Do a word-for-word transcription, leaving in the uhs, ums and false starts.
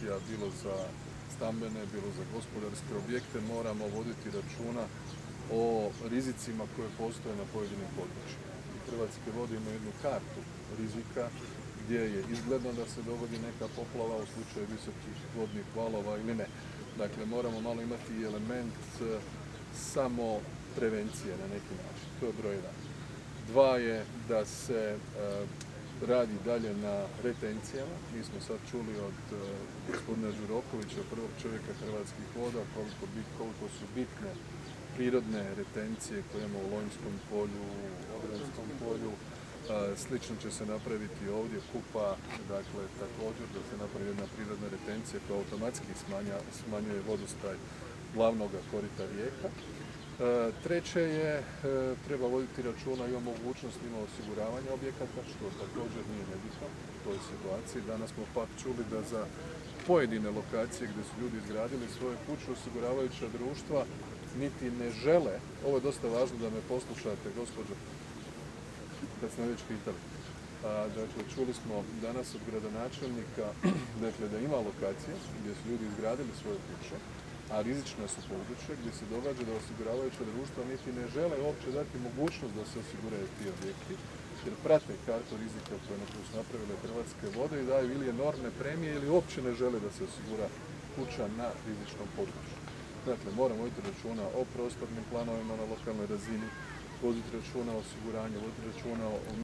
lokacija, bilo za stambene, bilo za gospodarske objekte, moramo voditi računa o rizicima koje postoje na pojedinim područjima. Hrvatske vode imaju jednu kartu rizika gdje je izgledno da se dogodi neka poplava u slučaju visokih vodnih valova ili ne. Dakle, moramo malo imati i element samo prevencije na neki način. To je broj jedan. Dva je da se radi dalje na retencijama. Mi smo sad čuli od uh, gospodina Đurokovića, prvog čovjeka Hrvatskih voda, koliko, bit, koliko su bitne prirodne retencije koje imamo u Lonjskom polju, u Odranskom polju. Uh, slično će se napraviti ovdje Kupa, dakle također da se napravi jedna prirodna retencija koja automatski smanja, smanjuje vodostaj glavnog korita rijeka. E, treće je, e, treba voditi računa i o mogućnostima osiguravanja objekata, što također nije nebitno u toj situaciji. Danas smo pak čuli da za pojedine lokacije gdje su ljudi izgradili svoje kuće, osiguravajuća društva niti ne žele, ovo je dosta važno da me poslušate, gospođo, kad ste me već pitali. A, dakle, čuli smo danas od gradonačelnika dakle, da ima lokacije gdje su ljudi izgradili svoje kuće, a rizična su područja gdje se događa da osiguravajuća društva niti ne žele uopće dati mogućnost da se osiguraju ti objekti, jer prate kartu rizika koju su napravile Hrvatske vode i daju ili enormne premije ili uopće ne žele da se osigura kuća na rizičnom području. Dakle, moramo voditi računa o prostornim planovima na lokalnoj razini, voditi računa o osiguranju, voditi računa o